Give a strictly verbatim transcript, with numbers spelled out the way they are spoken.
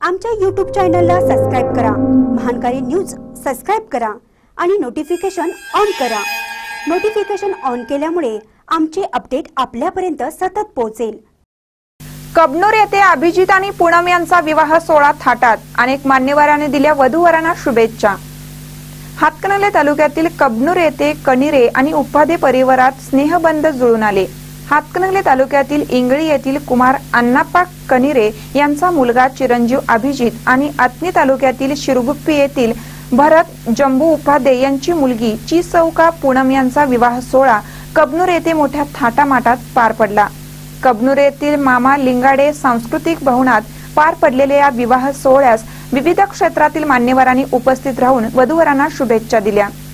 आमच्या यूट्यूब चॅनलला सबस्क्राइब करा, महानकारी न्यूज सबस्क्राइब करा आणि नोटिफिकेशन ऑन करा। नोटिफिकेशन ऑन केल्यामुळे आमचे अपडेट आपल्यापर्यंत सतत पोहोचेल। कबनूर येथे अभिजित आणि पूनम यांचा विवाह सोहळा थाटात, अनेक मान्यवरांनी दिल्या वधूवरांना शुभेच्छा। हातकणंगले तालुक्यातील कबनूर येथे कणिरे आणि उपाध्ये परिवारात स्नेहबंध जुळून आले। हातकणंगले तालुक्यातील इंगळी येथील कुमार अण्णाप्पा कणिरे यांचा मुलगा चिरंजीव अभिजित आणि आत्नी तालुक्यातील शिरगुप्पी येथील भरत जंबू उपाध्ये यांची मुलगी चिसौका पूनम यांचा विवाह सोहळा कबनूर येथे मोठ्या थाटामाटात पार पडला। कबनूर येथील मामा लिंगाडे सांस्कृतिक भवनात पार पडलेल्या या विवाह सोहळ्यास विविध क्षेत्रातील मान्यवरांनी उपस्थित राहून वधूवरांना शुभेच्छा दिल्या।